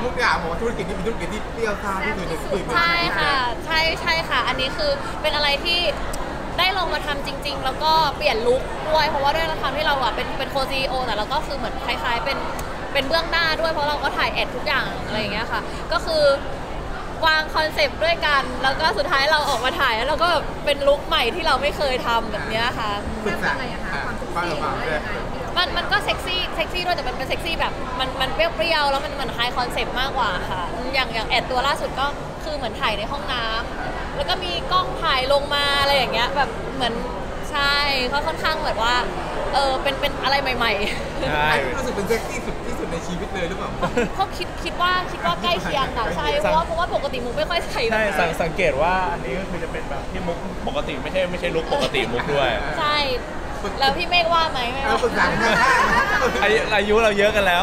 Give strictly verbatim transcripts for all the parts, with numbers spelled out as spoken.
ทุกอย่างบอกว่าธุรกิจนี้เป็นธุรกิจที่เปรี้ยวซ่าที่สุดในชีวิตใช่ค่ะใช่ใช่ค่ะอันนี้คือเป็นอะไรที่ได้ลองมาทำจริงๆแล้วก็เปลี่ยนลุคด้วยเพราะว่าด้วยเราทำที่เราอ่ะเป็นเป็นโคซีโอแต่เราก็คือเหมือนคล้ายๆเป็นเป็นเบื้องหน้าด้วยเพราะเราก็ถ่ายแอดทุกอย่างอะไรอย่างเงี้ยค่ะก็คือวางคอนเซปต์ด้วยกันแล้วก็สุดท้ายเราออกมาถ่ายแล้วเราก็เป็นลุคใหม่ที่เราไม่เคยทำแบบนี้ค่ะฝึกษาอะไรอะคะความเซ็กซี่มันมันก็เซ็กซี่เซ็กซี่ด้วยแต่มันเป็นเซ็กซี่แบบมันมันเปรี้ยวๆแล้วมันมันไฮคอนเซปต์มากกว่าค่ะอย่างอย่างแอดตัวล่าสุดก็คือเหมือนถ่ายในห้องน้ำแล้วก็มีกล้องถ่ายลงมาอะไรอย่างเงี้ยแบบเหมือนใช่เขาค่อนข้างแบบว่าเออเป็นเป็นอะไรใหม่ๆใช่รู้สึกเป็นเซ็กซี่สุดที่สุดในชีวิตเลยหรือเปล่าเขาคิดคิดว่าคิดว่าใกล้เคียงค่ะใช่เพราะว่าเพราะว่าปกติมุกไม่ค่อยใส่ใช่สังเกตว่าอันนี้ก็คือจะเป็นแบบที่มุกปกติไม่ใช่ไม่ใช่ลุคปกติมุกด้วยใช่แล้วพี่เมฆว่าไหมไม่ว่าฝึกษากันอายุเราเยอะกันแล้ว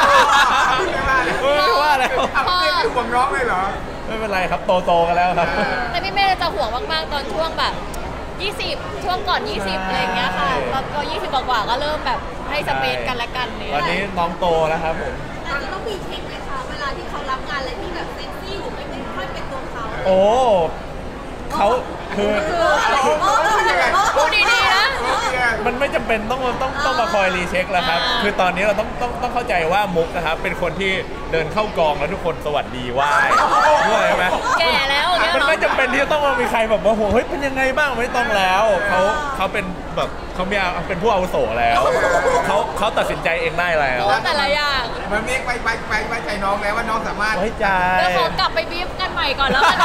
ไม่ว่าแล้วไม่ห่วงน้องเลยเหรอไม่เป็นไรครับโตโตกันแล้วครับแต่พี่เมฆจะห่วงมากๆตอนช่วงแบบยี่สิบช่วงก่อนยี่สิบอะไรอย่างเงี้ยค่ะตอนก็ยี่สิบกว่าก็เริ่มแบบให้สเปซกันและกันเนี่ยตอนนี้น้องโตแล้วครับผมอาจจะต้องมีเช็คไหมคะเวลาที่เขารับงานอะไรที่แบบเซ็กซี่หรือไม่ค่อยเป็นตัวเขาโอ้เขาคือพูดดีๆนะมันไม่จำเป็นต้องต้องต้องมาคอยรีเช็คแล้วครับคือตอนนี้เราต้องต้องต้องเข้าใจว่ามุกนะครับเป็นคนที่เดินเข้ากองแล้วทุกคนสวัสดีไหว้ด้วยใช่ไหมแก่แล้วมันไม่จำเป็นที่จะต้องมีใครแบบว่าโหเฮ้ยเป็นยังไงบ้างไม่ต้องแล้วเขาเขาเป็นแบบเขามีเป็นผู้อาวุโสแล้วเขาเขาตัดสินใจเองได้แล้วแต่ละอย่างมันเมฆไปไปไปไว้ใจน้องแล้วว่าน้องสามารถไว้ใจเดี๋ยวขอกลับไปบีฟกันใหม่ก่อนแล้วกัน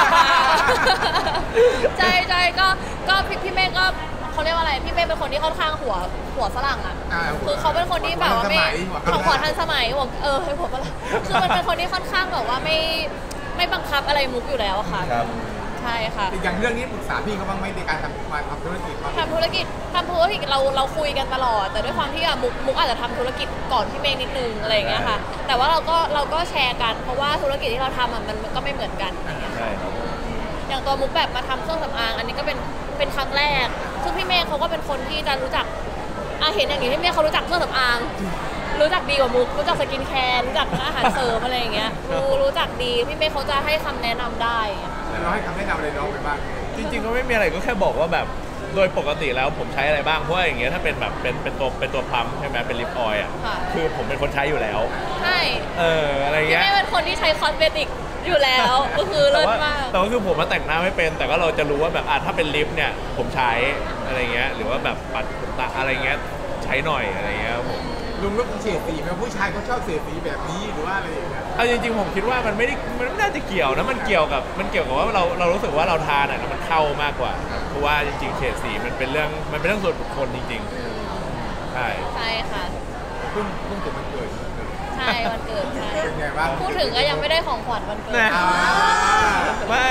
ใช่ใช่ก็ก็พี่พี่เมฆก็เขาเรียกว่าอะไรพี่เมฆเป็นคนที่ค่อนข้างหัวหัวฝรั่งอ่ะคือเขาเป็นคนที่แบบว่าไม่เขาหัวทันสมัยหัวเออหัวฝรั่งคือมันเป็นคนที่ค่อนข้างแบบว่าไม่ไม่บังคับอะไรมุกอยู่แล้วค่ะใช่ค่ะอย่างเรื่องนี้ปรึกษาพี่เขาบ้างไหมในการทำมาทำธุรกิจทำธุรกิจทำธุรกิจเราเราคุยกันตลอดแต่ด้วยความที่มุกมุกอาจจะทำธุรกิจก่อนพี่เมฆนิดนึงอะไรอย่างเงี้ยค่ะแต่ว่าเราก็เราก็แชร์กันเพราะว่าธุรกิจที่เราทำมันก็ไม่เหมือนกันอย่างเงี้ยอย่างตัวมุกแบบมาทำเครื่องสำอางอันนี้ก็เป็นเป็นครั้งแรกซึ่งพี่เมฆเขาก็เป็นคนที่จะรู้จักอาเห็นอย่างนี้พี่เมฆเขารู้จักเครื่องสำอางรู้จักดีกว่ามุกรู้จักสกินแคร์รู้จักอาหารเสริมอะไรอย่างเงี้ยรู้รู้จักดีพี่เมฆเขาจะให้คำแนะนำได้เราให้คำแนะนำอะไรน้องไปบ้างจริงๆก็ไม่มีอะไรก็แค่บอกว่าแบบโดยปกติแล้วผมใช้อะไรบ้างเพราะว่าอย่างเงี้ยถ้าเป็นแบบเป็นเป็นตัวเป็นตัวพัมใช่ไหมเป็นลิปออยล์อ่ะคือผมเป็นคนใช้อยู่แล้วใช่เอออะไรเงี้ยพี่เมฆเป็นคนที่ใช้คอสเมติกอยู่แล้วก็คือเลิศมากแต่ก็คือผมมาแต่งหน้าไม่เป็นแต่ก็เราจะรู้ว่าแบบอ่ะถ้าเป็นลิปเนี่ยผมใช้อะไรเงี้ยหรือว่าแบบปัดขนตาอะไรเงี้ยใช้หน่อยอะไรเงี้ยผมลุงลูกเฉดสีไหมผู้ชายเขาชอบเฉดสีแบบนี้หรือว่าอะไรอย่างเงี้ยเอาจริงๆผมคิดว่ามันไม่ได้มันไม่น่าจะเกี่ยวนะมันเกี่ยวกับมันเกี่ยวกับว่าเราเรารู้สึกว่าเราทานอ่ะมันเข้ามากกว่าเพราะว่าจริงๆเฉดสีมันเป็นเรื่องมันเป็นเรื่องส่วนบุคคลจริงๆใช่ใช่ค่ะเพิ่งเพิ่งถึงวันเกิดใช่วันเกิดใช่เป็นไงบ้างพูดถึงก็ยังไม่ได้ของขวัญวันเกิดไม่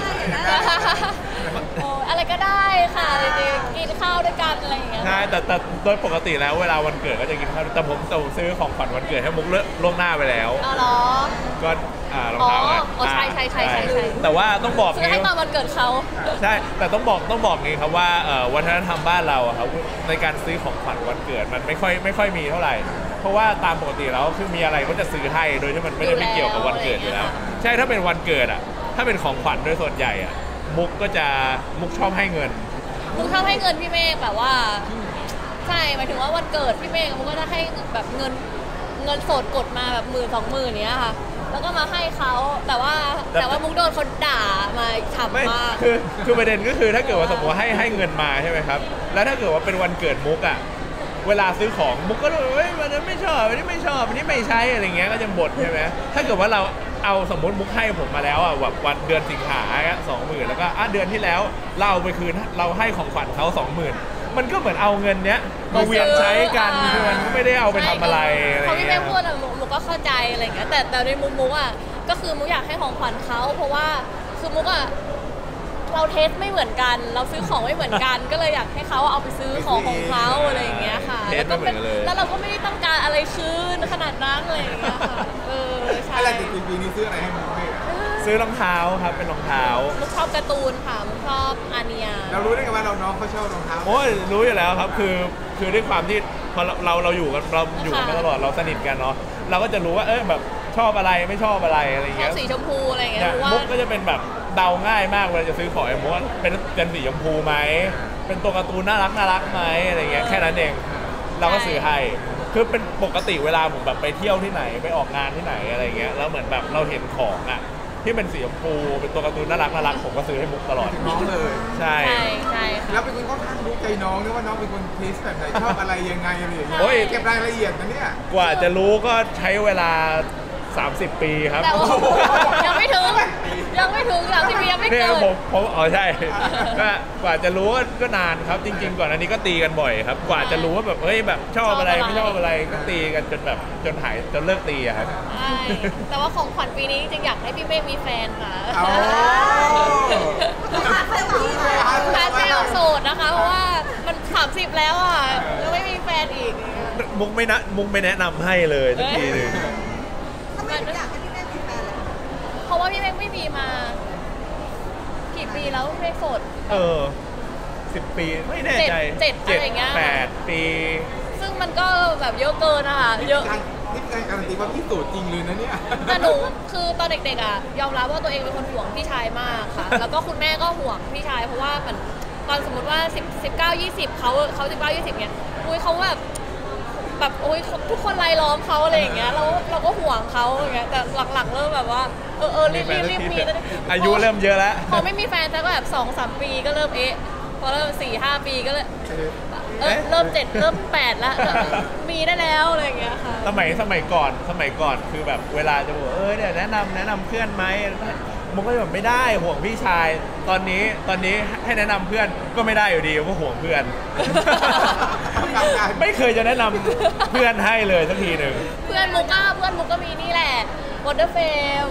อะไรก็ได้ค่ะกินข้าวด้วยกันอะไรอย่างเงี้ยใช่แต่แต่โดยปกติแล้วเวลาวันเกิดก็จะกินข้าวแต่ผมจะซื้อของขวัญวันเกิดให้มุกเลิกล่วงหน้าไปแล้วอ๋อเหรอก็อ่ารองเท้าไงอ๋อใช่ใช่ใช่ใช่แต่ว่าต้องบอกซื้อให้ตอนวันเกิดเขาใช่แต่ต้องบอกต้องบอกงี้ครับว่าวัฒนธรรมบ้านเราครับในการซื้อของขวัญวันเกิดมันไม่ค่อยไม่ค่อยมีเท่าไหร่เพราะว่าตามปกติแล้วคือมีอะไรก็จะซื้อให้โดยที่มันไม่ได้ไม่เกี่ยวกับวันเกิดอยู่แล้วใช่ถ้าเป็นวันเกิดอ่ะถ้าเป็นของขวัญโดยส่วนใหญ่อ่ะมุกก็จะมุกชอบให้เงินมุกชอบให้เงินพี่เมฆแบบว่าใช่หมายถึงว่าวันเกิดพี่เมฆมุกก็จะให้แบบเงินเงินสดกดมาแบบหมื่นสองหมื่นเนี้ยค่ะแล้วก็มาให้เขาแต่ว่าแต่ว่ามุกโดนคนด่ามาฉ่ำมากคือคือประเด็นก็คือถ้าเกิดว่าสมมติว่าให้ให้เงินมาใช่ไหมครับแล้วถ้าเกิดว่าเป็นวันเกิดมุกอ่ะเวลาซื้อของมุกก็รู้ว่าวันนี้ไม่ชอบวันนี้ไม่ชอบวันนี้ไม่ใช้อะไรเงี้ยก็จะบ่นใช่ไหมถ้าเกิดว่าเราเอาสมมติมุกให้ผมมาแล้วอ่ะแบบวันเดือนสิงหาสองหมื่นแล้วก็อ่ะเดือนที่แล้วเราเอาไปคืนเราให้ของขวัญเขาสองหมื่นมันก็เหมือนเอาเงินเนี้ยมาเวียนใช้กันคือมันไม่ได้เอาไปทำอะไรอะไรเงี้ยเขาพี่แม่พูดอะมุกก็เข้าใจอะไรเงี้ยแต่แต่ในมุมมุกอ่ะก็คือมุกอยากให้ของขวัญเขาเพราะว่าคือมุกอ่ะเราเทสไม่เหมือนกันเราซื้อของไม่เหมือนกันก็เลยอยากให้เขาเอาไปซื้อของของเขาอะไรอย่างเงี้ยค่ะแล้วก็เป็นแล้วเราก็ไม่ได้ต้องการอะไรคืนขนาดนั้นอะไรอย่างเงี้ยค่ะเออใช่อะไรติดปีนี้ซื้ออะไรให้มุกให้ซื้อรองเท้าครับเป็นรองเท้ามุกชอบการ์ตูนค่ะมุกชอบอาเนียเรารู้ได้ไงว่าเราน้องเขาชอบรองเท้าโอ้ยรู้อยู่แล้วครับคือคือด้วยความที่พอเราเราอยู่กันเราอยู่กันมาตลอดเราสนิทกันเนาะเราก็จะรู้ว่าเออแบบชอบอะไรไม่ชอบอะไรอะไรชอเงี้บยสีชมพูอะไรอย่างเงี้ยเนี่ยเพราะว่ามุกก็จะเป็นแบบเดาง่ายมากเวลาจะซื้อของไอ้มุกว่าเป็นเป็นสีชมพูไหมเป็นตัวการ์ตูนน่ารักน่ารักไหมอะไรเงี้ยแค่นั้นเองเราก็ซื้อให้คือเป็นปกติเวลาผมแบบไปเที่ยวที่ไหนไปออกงานที่ไหนอะไรเงี้ยแล้วเหมือนแบบเราเห็นของอ่ะที่เป็นสีชมพูเป็นตัวการ์ตูนน่ารักน่ารักผมก็ซื้อให้มุกตลอดน้องเลยใช่ใช่ใช่ค่ะแล้วเป็นคนค่อนข้างรู้ใจน้องนะว่าน้องเป็นคนเทสแบบไหนชอบอะไรยังไงอะไรอย่างเงี้ยโอ้ยเก็บรายละเอียดนะเนี่ยกว่าจะรู้ก็ใช้เวลาสามสิบปีครับแต่ว่ายังไม่ถึงยังไม่ถึงหลังที่มียังไม่เนี่เกิยดผมผมอ๋อใช่ ก็กว่าจะรู้ก็ก็นานครับ จริง ๆ ก่อนอันนี้ก็ตีกันบ่อยครับ กว่าจะรู้ว่าแบบเฮ้ยแบบชอบอะไรไม่ชอบอะไรก็ตีกันจนแบบจนหายจนเลิกตีอะครับใช่แต่ว่าของขวัญปีนี้จริงๆอยากให้พี่เมฆมีแฟนค่ะเอาหาเซลฟี่เลยแฟนไม่เอาโสดนะคะเพราะว่ามันสามสิบแล้วอ่ะแล้วไม่มีแฟนอีกมุกไม่นะมุกไม่แนะนำให้เลยสักทีหนึงทำไมถึงอยากให้พี่แม่มีแฟนล่ะเพราะว่าพี่เมฆไม่มีมา กี่ปีแล้วพี่เมฆโสดเออสิบปีไม่แน่ใจเจ็ดเจ็ดอะไรอย่างเงี้ยแปดปีซึ่งมันก็แบบเยอะเกินนะคะเยอะนี่เป็นการการันตีว่าพี่สูตรจริงเลยนะเนี่ยแต่หนูคือตอนเด็กๆอ่ะยอมรับว่าตัวเองเป็นคนห่วงพี่ชายมากค่ะ แล้วก็คุณแม่ก็ห่วงพี่ชายเพราะว่ามันตอนสมมติว่าสิบ สิบเก้า ยี่สิบเขาเขาสิบเก้า ยี่สิบเนี่ยอุ้ยเขาแบบแบบโอ้ยทุกคนรายล้อมเขาอะไรอย่างเงี้ยเราเราก็ห่วงเขาอย่างเงี้ยแต่หลังๆเริ่มแบบว่าเออเออรีบรีบรีบมีอายุเริ่มเยอะแล้วพอไม่มีแฟนแล้วก็แบบสองสามปีก็เริ่มเอ๊ะพอเริ่มสี่ห้าปีก็เลยเออเริ่มเจ็ดเริ่มแปดแล้วมีได้แล้วอะไรอย่างเงี้ยค่ะสมัยสมัยก่อนสมัยก่อนคือแบบเวลาจะบอกเออเนี่ยแนะนำแนะนำเพื่อนไหมมุกก็แบบไม่ได้ห่วงพี่ชาย ตอนนี้ตอนนี้ให้แนะนำเพื่อนก็ไม่ได้อยู่ดีเพราะห่วงเพื่อน ไม่เคยจะแนะนำเพื่อนให้เลยสักทีหนึ่งเพื่อนมุกก็เพื่อนมุกก็มีนี่แหละวอเตอร์เฟล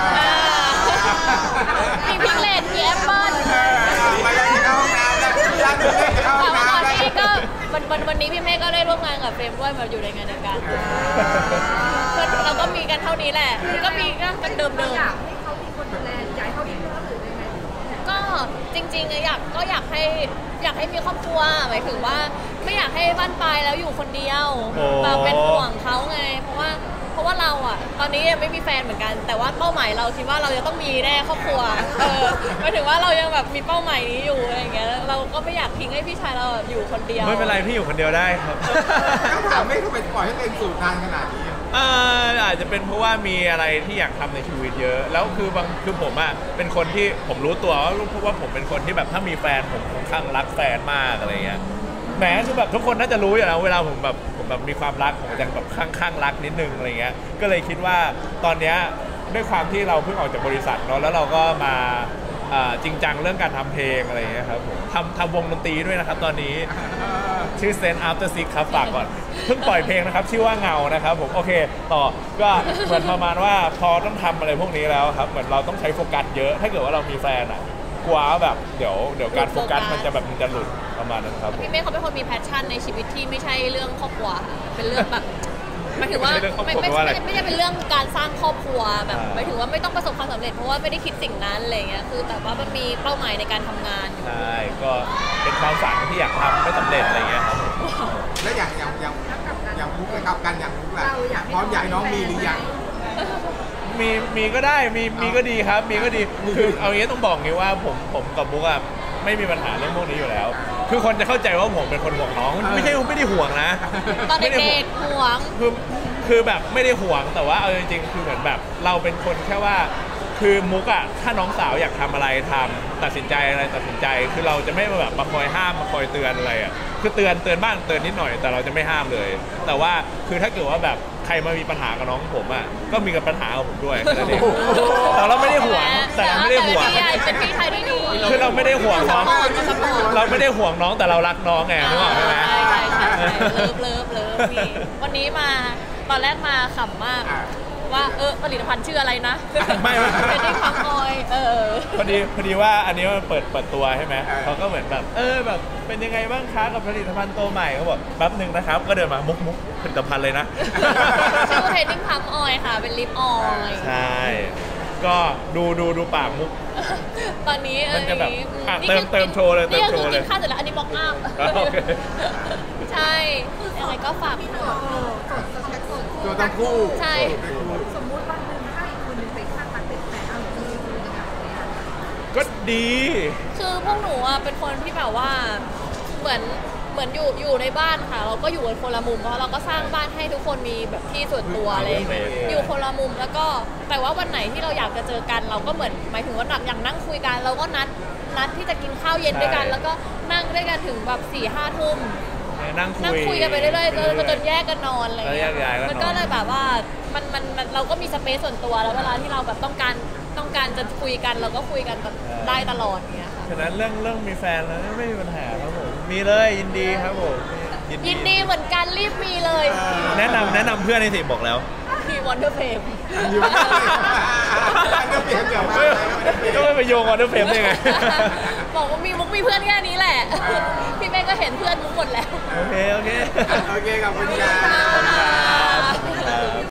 มีพิกเลตมีแอปเปิ้ลไปยังเข้าห้องน้ำแล้วยังไม่เข้าห้แต่องว่าตอนน้ำแล้วนี้ก็วันวันวันนี้พี่เมฆก็ได้ร่วมงานกับเฟรมด้วยมาอยู่ในงานเดียวกันเพื่อนเราก็มีกันเท่านี้แหละก็มีก็เป็นเดิมเดิมอยากให้เขามีคนดูแลอยากให้เขามีเพื่อนหรือยังไงก็จริงๆอยากก็อยากให้อยากให้มีครอบครัวหมายถึงว่าไม่อยากให้บ้านปลายแล้วอยู่คนเดียวแบบเป็นห่วงเขาไงเพราะว่าเพราะว่าเราอ่ะตอนนี้ยังไม่มีแฟนเหมือนกัน แต่ว่าเป้าหมายเราคิดว่าเราจะต้องมีแน่ครอบครัวเออหมายถึงว่าเรายังแบบมีเป้าหมายนี้อยู่อะไรอย่างเงี้ยเราก็ไม่อยากทิ้งให้พี่ชายเราแบบอยู่คนเดียวไม่เป็นไรพี่อยู่คนเดียวได้ครับต้องถามไม่ทำไมปล่อยให้ตัวเองสูตรนานขนาดนี้เอ่ออาจจะเป็นเพราะว่ามีอะไรที่อยากทำในชีวิตเยอะ แล้วคือบางคือผมอ่ะเป็นคนที่ผมรู้ตัวว่าเพราะว่าผมเป็นคนที่แบบถ้ามีแฟนผมค่อนข้างรักแฟนมากอะไรเงี้ยแหมคือแบบทุกคนน่าจะรู้อยู่แล้วเวลาผมแบบผมแบบมีความรักผมจะแบบข้างๆรักนิดนึงอะไรเงี้ยก็เลยคิดว่าตอนเนี้ยด้วยความที่เราเพิ่งออกจากบริษัทเนาะแล้วเราก็มาจริงจังเรื่องการทำเพลงอะไรเงี้ยครับผมทำทำวงดนตรีด้วยนะครับตอนนี้ชื่อ Zen After Six ครับฝากก่อนเพิ่งปล่อยเพลงนะครับชื่อว่าเงานะครับผมโอเคต่อก็เหมือนประมาณว่าพอต้องทำอะไรพวกนี้แล้วครับเหมือนเราต้องใช้โฟกัสเยอะถ้าเกิดว่าเรามีแฟนอ่ะกลัวแบบเดี๋ยวเดี๋ยวการโฟกัสมันจะแบบมันจะหลุดประมาณนั้นครับผมพี่เมฆเขาเป็นคนมีแพชชั่นในชีวิตที่ไม่ใช่เรื่องครอบครัวเป็นเรื่องแบบหมายถึงว่าไม่ไม่ไม่ไม่ใช่เป็นเรื่องการสร้างครอบครัวแบบหมายถึงว่าไม่ต้องประสบความสำเร็จเพราะว่าไม่ได้คิดสิ่งนั้นอะไรเงี้ยคือแบบว่ามันมีเป้าหมายในการทำงานอยู่ใช่ก็เป็นความฝันที่อยากทำไม่สำเร็จอะไรเงี้ยครับผมแล้วอย่างอย่างอย่างอย่างมุกนะครับกันอย่างมุกแหละพร้อมอยากให้น้องมีหรือยังมีมีก็ได้มีมีก็ดีครับ มีก็ดีคือเอางี้ต้องบอกงี้ว่าผมผมกับบุ๊กอะไม่มีปัญหาเรื่องพวกนี้อยู่แล้ว คือคนจะเข้าใจว่าผมเป็นคนห่วงน้องไม่ใช่ไม่ได้ห่วงนะตอนเด็กๆห่วงคือคือแบบไม่ได้ห่วงแต่ว่าเอาจริงๆคือเหมือนแบบเราเป็นคนแค่ว่าคือมุกอะถ้าน้องสาวอยากทำอะไรทำตัดสินใจอะไรตัดสินใจคือเราจะไม่แบบมาคอยห้ามมาคอยเตือนอะไรอะคือเตือนเตือนบ้างเตือนนิดหน่อยแต่เราจะไม่ห้ามเลย แต่ว่าคือถ้าเกิดว่าแบบใครมามีปัญหากับน้องผมอะก็มีกับปัญหากับผมด้วยแค่นั้นเองแต่เราไม่ได้ห่วงแต่เราไม่ได้ห่วงเป็นพี่ชายที่ดีคือเราไม่ได้ห่วงน้องเราไม่ได้ห่วงน้องแต่เรารักน้องไงนึกออกไหมใช่ใช่ใช่เลิฟเลิฟเลิฟพี่วันนี้มาตอนแรกมาขำมากว่าเออผลิตภัณฑ์ชื่ออะไรนะไม่เป็นได้ความออยเออพอดีพอดีว่าอันนี้มันเปิดเปิดตัวใช่ไหมเขาก็เหมือนแบบเออแบบเป็นยังไงบ้างคะกับผลิตภัณฑ์ตัวใหม่เขาบอกแป๊บหนึ่งนะครับก็เดินมามุกมุกผลิตภัณฑ์เลยนะชื่อเทนนิ่งพัมออยค่ะเป็นลิปออยใช่ก็ดูดูดูปากมุกตอนนี้มันจะแบบเติมเติมโชว์เลยเติมโชว์เลยนี่คือกินข้าวเสร็จแล้วอันนี้บล็อกอัพใช่ยังไงก็ฝากพี่หนูโสดสเปคโสดตัวทั้งคู่ใช่สมมุติว่าก็ดีคือพวกหนูอ่ะเป็นคนที่แบบว่าเหมือนเหมือนอยู่อยู่ในบ้านค่ะ เราก็อยู่กันคนละมุมเพราะเราก็สร้างบ้านให้ทุกคนมีแบบที่ส่วนตัวอะไรอย่างเงี้ยอยู่คนละมุมแล้วก็แต่ว่าวันไหนที่เราอยากจะเจอกัน เราก็เหมือนหมายถึงว่าอย่างนั่งคุยกันเราก็นัดนัดที่จะกินข้าวเย็นด้วยกัน แล้วก็นั่งด้วยกันถึงแบบสี่ห้าทุ่มนั่งนั่งคุคุยยกันไปเรื่อยๆจนจนแยกกันนอนอะไรแล้วแยเงี้ยกย้ายกันนอนมันก็เลยแบบว่ามันมันมันเราก็มีสเปซส่วนตัวแล้วเวลาที่เราแบบต้องการต้องการจะคุยกันเราก็คุยกันแบบได้ตลอดเงี้ยค่ะฉะนั้นเรื่องเรื่องมีแฟนแล้วไม่มีปัญหาครับผมมีเลยยินดีครับผมยินดีเหมือนกันรีบมีเลยแนะนำแนะนำเพื่อนในสิบอกแล้วมีวันเดอร์เฟมอยู่บ้านก็เปลี่ยนเดี๋ยวมาก็ไม่ไปโยงวอเตอร์เฟมได้ไงบอกว่ามีมุกมีเพื่อนแค่นี้แหละ พี่เมย์ก็เห็นเพื่อนมุกหมดแล้วโอเค โอเคโอเคขอบคุณครัขอบคุณค่ะบ